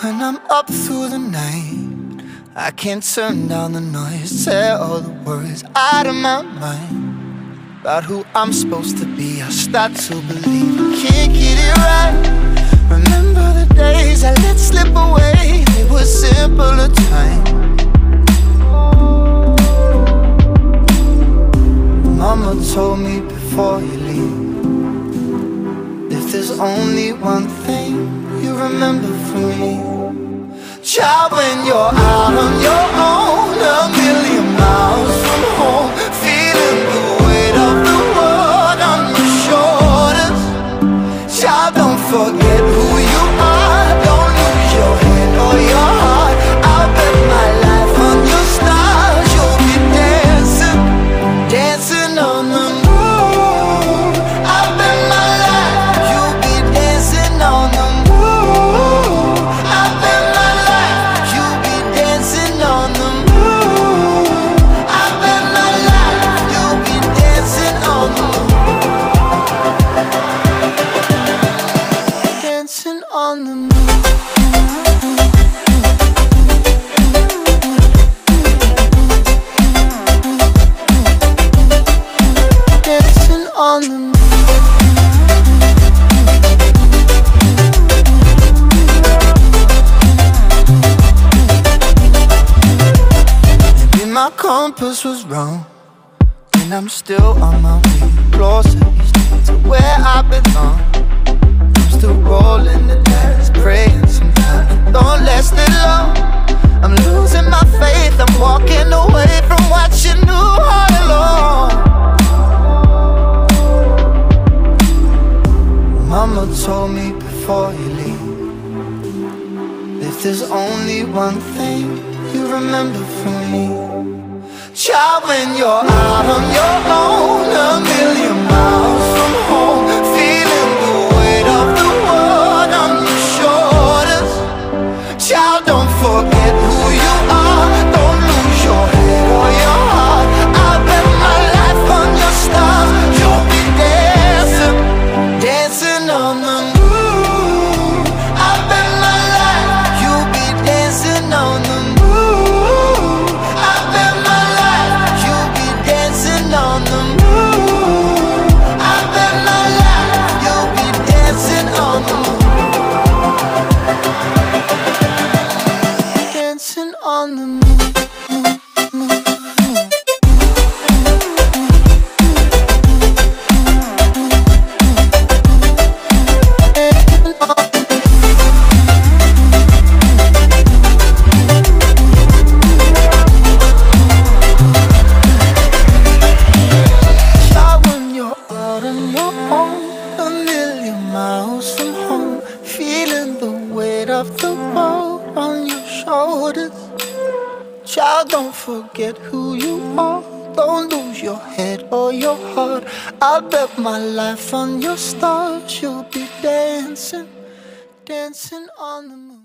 When I'm up through the night, I can't turn down the noise. Say all the words out of my mind about who I'm supposed to be. I start to believe I can't get it right. Remember the days I let slip away. They were simpler times. Mama told me before you leave, if there's only one thing you remember from me, child, when you're out on your own, a million miles from home, feeling the weight of the world on your shoulders, child, don't forget who you are. Don't lose your head or your heart. I'll bet my life on your stars. You'll be dancing, dancing on the moon. I'll bet my life you'll be dancing on the moon. I'll bet my life you'll be dancing on the moon. I'll bet my life you'll be dancing on the moon. Dancing on the moon. Dancing on the moon. Maybe my compass was wrong, and I'm still on my way closer each day to where I belong. I'm still rolling the dice, praying sometimes don't last it long. I'm losing my faith, I'm walking away from what you knew all along. Mama told me before you leave, if there's only one thing you remember from me, child, when you're out on your own, a million miles from home, feeling the weight of the world on your shoulders, child, don't forget who you are. Don't lose your head or your heart. I'll bet my life on your stars. You'll be dancing, dancing on the moon. I'll bet my life you'll be dancing on the moon. I'll bet my life you'll be dancing on the moon. I'll bet my life you'll be dancing on the moon. Dancing on the moon. Child, when you're out on your own, a million miles from home, feeling the weight of the world on your shoulders, child, don't forget who you are. Don't lose your head or your heart. I'll bet my life on your stars. You'll be dancing, dancing on the moon.